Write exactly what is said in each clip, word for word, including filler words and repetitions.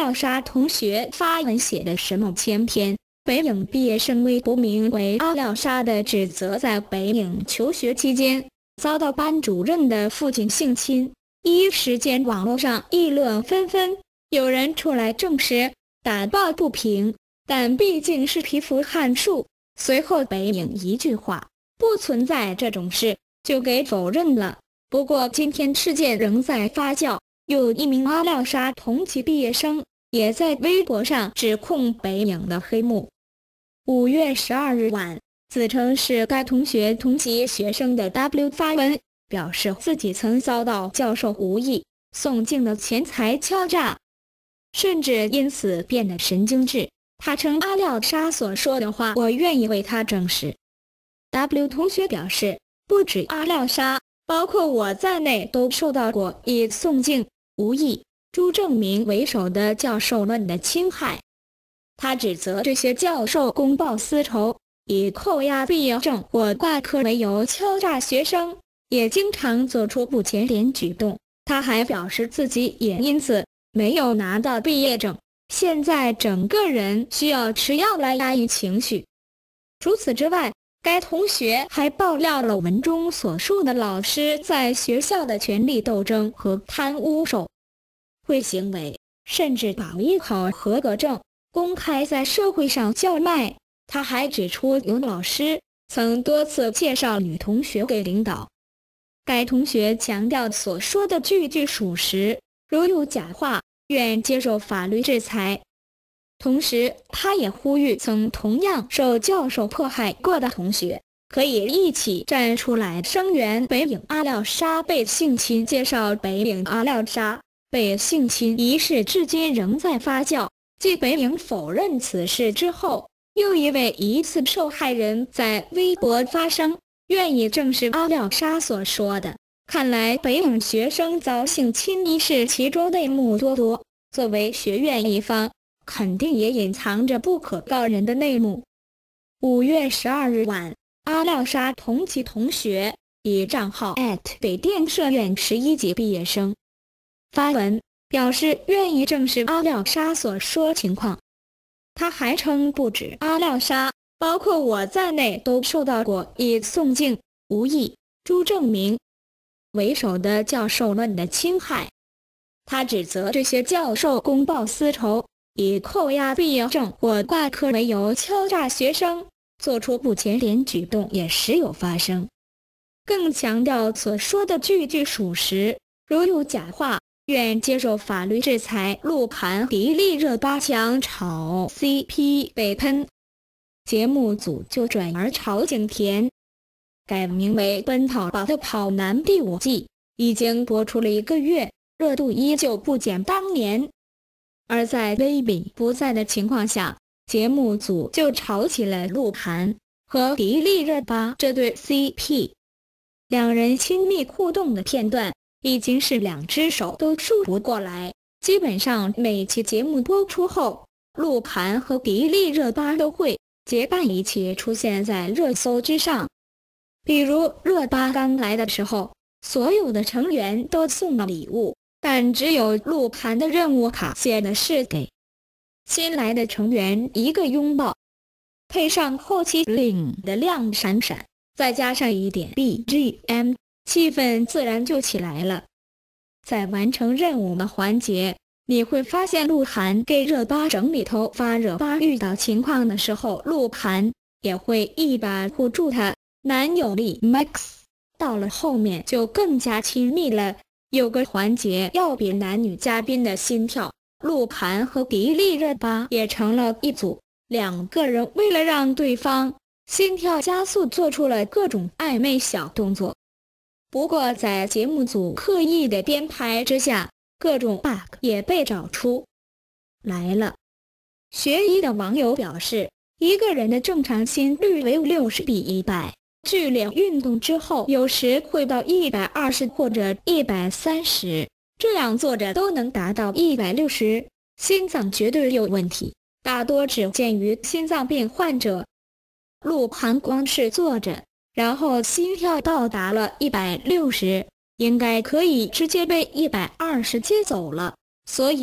廖沙同学发文写的什么千篇。北影毕业生微博名为阿廖沙的指责，在北影求学期间遭到班主任的父亲性侵，一时间网络上议论纷纷，有人出来证实，打抱不平，但毕竟是蚍蜉撼树。随后北影一句话不存在这种事就给否认了。不过今天事件仍在发酵，有一名阿廖沙同期毕业生也在微博上指控北影的黑幕。五月十二日晚，自称是该同学同级学生的 W 发文，表示自己曾遭到教授无意送进的钱财敲诈，甚至因此变得神经质。他称阿廖沙所说的话，我愿意为他证实。W 同学表示，不止阿廖沙，包括我在内都受到过以宋敬、吴毅、朱正明为首的教授们的侵害。他指责这些教授公报私仇，以扣押毕业证或挂科为由敲诈学生，也经常做出不检点举动。他还表示自己也因此没有拿到毕业证，现在整个人需要吃药来压抑情绪。除此之外，该同学还爆料了文中所述的老师在学校的权力斗争和贪污受贿行为，甚至把艺考合格证公开在社会上叫卖。他还指出，有老师曾多次介绍女同学给领导。该同学强调所说的句句属实，如有假话，愿接受法律制裁。同时，他也呼吁曾同样受教授迫害过的同学，可以一起站出来声援北影阿廖沙被性侵。介绍北影阿廖沙被性侵一事至今仍在发酵。继北影否认此事之后，又一位疑似受害人在微博发声，愿意证实阿廖沙所说的。看来北影学生遭性侵一事其中内幕多多，作为学院一方，肯定也隐藏着不可告人的内幕。五月十二日晚，阿廖沙同级同学以账号北电社院十一级毕业生发文，表示愿意证实阿廖沙所说情况。他还称，不止阿廖沙，包括我在内都受到过以宋敬、吴毅、朱正明为首的教授们的侵害。他指责这些教授公报私仇，以扣押毕业证或挂科为由敲诈学生，做出不检点举动也时有发生。更强调所说的句句属实，如有假话，愿接受法律制裁。鹿晗、迪丽热巴强炒 C P 被喷，节目组就转而炒景甜。改名为《奔跑吧的跑男》第五季已经播出了一个月，热度依旧不减当年。而在 Baby 不在的情况下，节目组就炒起了鹿晗和迪丽热巴这对 C P。 两人亲密互动的片段已经是两只手都数不过来，基本上每期节目播出后，鹿晗和迪丽热巴都会结伴一起出现在热搜之上。比如热巴刚来的时候，所有的成员都送了礼物，但只有鹿晗的任务卡写的是给新来的成员一个拥抱，配上后期领的亮闪闪，再加上一点 B G M， 气氛自然就起来了。在完成任务的环节，你会发现鹿晗给热巴整理头发，热巴遇到情况的时候，鹿晗也会一把护住她。男友力 Max 到了后面就更加亲密了，有个环节要比男女嘉宾的心跳，鹿晗和迪丽热巴也成了一组，两个人为了让对方心跳加速，做出了各种暧昧小动作。不过在节目组刻意的编排之下，各种 bug 也被找出来了。学医的网友表示，一个人的正常心率为六十比一百，剧烈运动之后有时会到一百二十或者一百三十，这样坐着都能达到一百六十，心脏绝对有问题，大多只见于心脏病患者。鹿晗光是坐着，然后心跳到达了一百六十，应该可以直接被一百二十接走了，所以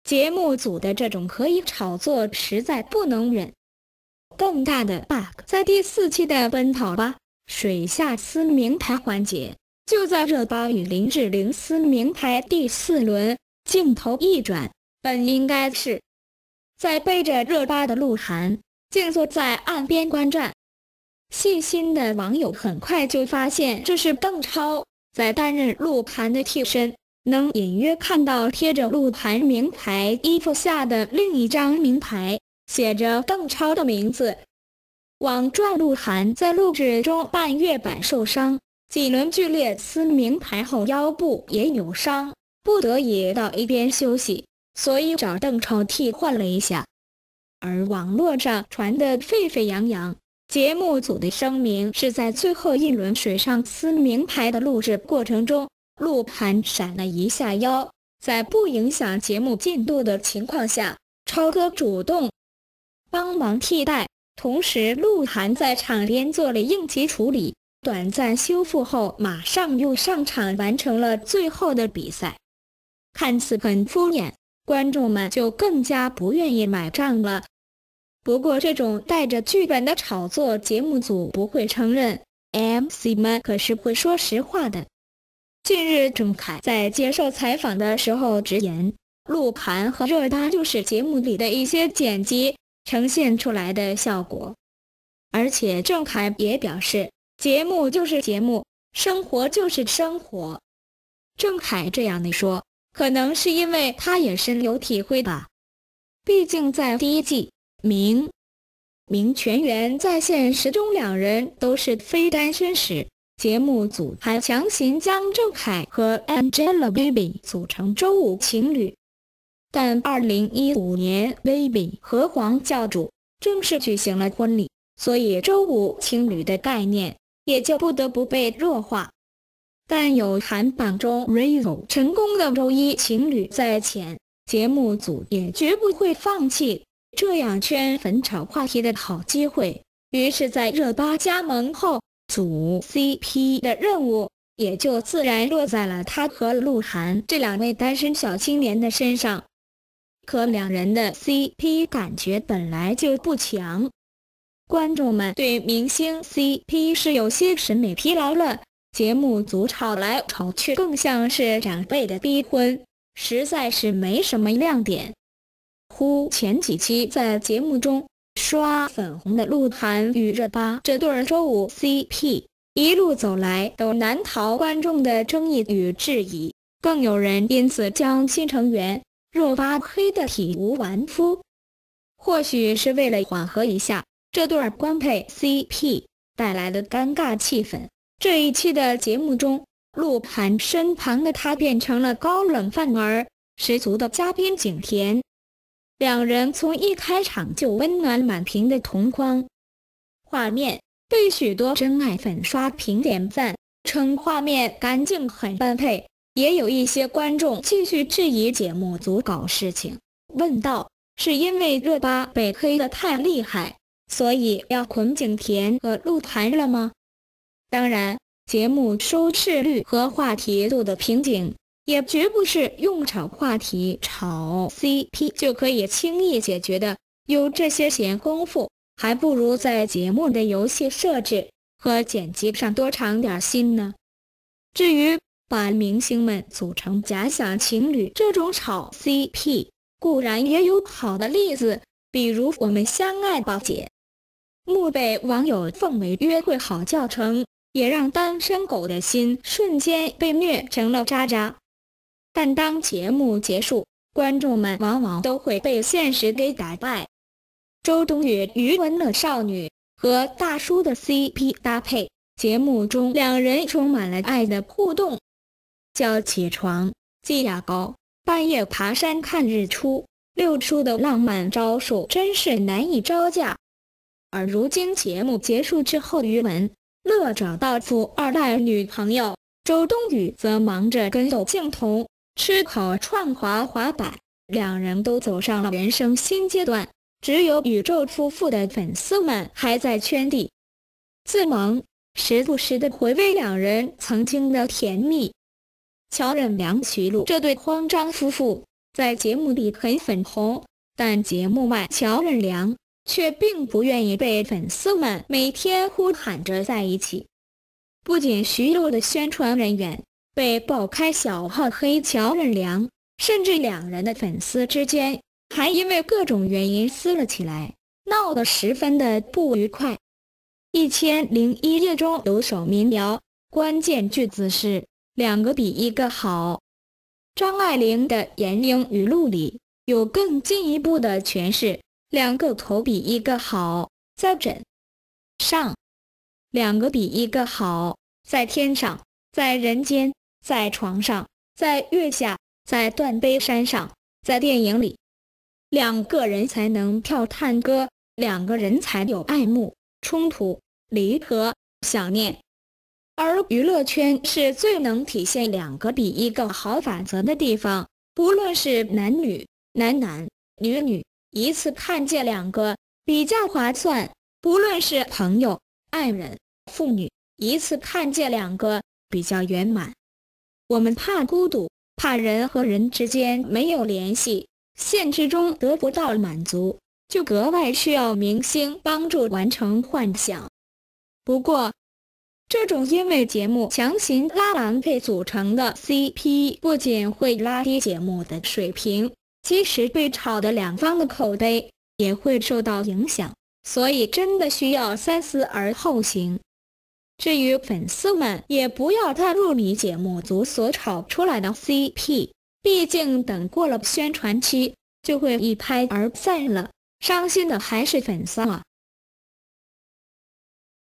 节目组的这种可以炒作实在不能忍。更大的 bug 在第四期的奔跑吧水下撕名牌环节，就在热巴与林志玲撕名牌第四轮，镜头一转，本应该是在背着热巴的鹿晗静坐在岸边观战。细心的网友很快就发现这是邓超在担任鹿晗的替身，能隐约看到贴着鹿晗名牌衣服下的另一张名牌，写着邓超的名字。网传鹿晗在录制中半月板受伤，几轮剧烈撕名牌后腰部也有伤，不得已到一边休息，所以找邓超替换了一下。而网络上传得沸沸扬扬，节目组的声明是在最后一轮水上撕名牌的录制过程中，鹿晗闪了一下腰，在不影响节目进度的情况下，超哥主动帮忙替代，同时鹿晗在场边做了应急处理，短暂修复后马上又上场完成了最后的比赛。看似很敷衍，观众们就更加不愿意买账了。不过这种带着剧本的炒作，节目组不会承认， M C 们可是会说实话的。近日郑恺在接受采访的时候直言，鹿晗和热巴就是节目里的一些剪辑呈现出来的效果。而且郑恺也表示，节目就是节目，生活就是生活。郑恺这样的说，可能是因为他也深有体会吧。毕竟在第一季明明全员在现实中两人都是非单身时，节目组还强行将郑恺和 Angelababy 组成周五情侣。但二零一五年 Baby 和黄教主正式举行了婚礼，所以周五情侣的概念也就不得不被弱化。但有韩榜中 Rizzo 成功的周一情侣在前，节目组也绝不会放弃这样圈粉炒话题的好机会。于是在热巴加盟后，组 C P 的任务也就自然落在了他和鹿晗这两位单身小青年的身上。可两人的 C P 感觉本来就不强，观众们对明星 C P 是有些审美疲劳了，节目组炒来炒去更像是长辈的逼婚，实在是没什么亮点。乎前几期在节目中刷粉红的鹿晗与热巴这对周五 C P， 一路走来都难逃观众的争议与质疑，更有人因此将新成员热巴黑得体无完肤。或许是为了缓和一下这对官配 C P 带来的尴尬气氛，这一期的节目中，鹿晗身旁的他变成了高冷范儿十足的嘉宾景甜。两人从一开场就温暖满屏的同框画面，被许多真爱粉刷屏点赞，称画面干净很般配。也有一些观众继续质疑节目组搞事情，问道：是因为热巴被黑得太厉害，所以要捆景甜和鹿晗了吗？当然，节目收视率和话题度的瓶颈也绝不是用炒话题炒 C P 就可以轻易解决的，有这些闲工夫，还不如在节目的游戏设置和剪辑上多长点心呢。至于把明星们组成假想情侣这种炒 C P， 固然也有好的例子，比如我们相爱吧姐木被网友奉为约会好教程，也让单身狗的心瞬间被虐成了渣渣。但当节目结束，观众们往往都会被现实给打败。周冬雨与文乐少女和大叔的 C P 搭配，节目中两人充满了爱的互动。叫起床，系牙膏，半夜爬山看日出，六叔的浪漫招数真是难以招架。而如今节目结束之后，于文乐找到富二代女朋友，周冬雨则忙着跟窦靖童吃烤串滑滑板，两人都走上了人生新阶段。只有宇宙夫妇的粉丝们还在圈地自萌，时不时的回味两人曾经的甜蜜。乔任梁徐璐这对慌张夫妇在节目里很粉红，但节目外乔任梁却并不愿意被粉丝们每天呼喊着在一起。不仅徐璐的宣传人员被爆开小号黑乔任梁，甚至两人的粉丝之间还因为各种原因撕了起来，闹得十分的不愉快。一千零一夜中有首民谣，关键句子是两个比一个好。张爱玲的言英语录里有更进一步的诠释，两个头比一个好，在枕上；两个比一个好，在天上，在人间，在床上，在月下，在断背山上，在电影里。两个人才能跳探戈，两个人才有爱慕、冲突、离合、想念。而娱乐圈是最能体现两个比一个好法则的地方，不论是男女、男男、女女，一次看见两个比较划算；不论是朋友、爱人、父女，一次看见两个比较圆满。我们怕孤独，怕人和人之间没有联系，现实中得不到满足，就格外需要明星帮助完成幻想。不过，这种因为节目强行拉郎配组成的 C P 不仅会拉低节目的水平，即使被炒的两方的口碑也会受到影响，所以真的需要三思而后行。至于粉丝们也不要太入迷节目组所炒出来的 C P， 毕竟等过了宣传期就会一拍而散了，伤心的还是粉丝啊。